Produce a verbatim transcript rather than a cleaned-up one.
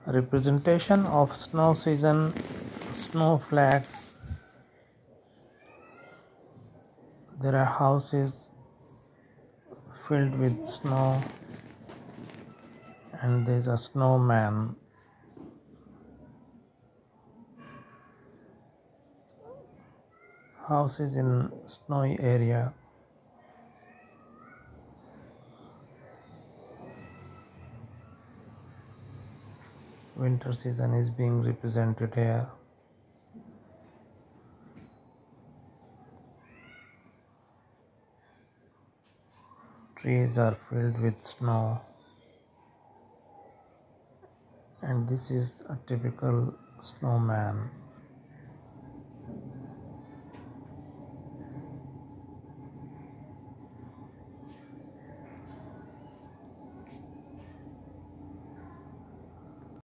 Representation of snow season, snowflakes. There are houses filled with snow, and there's a snowman. Houses in snowy area. Winter season is being represented here. Trees are filled with snow, and this is a typical snowman.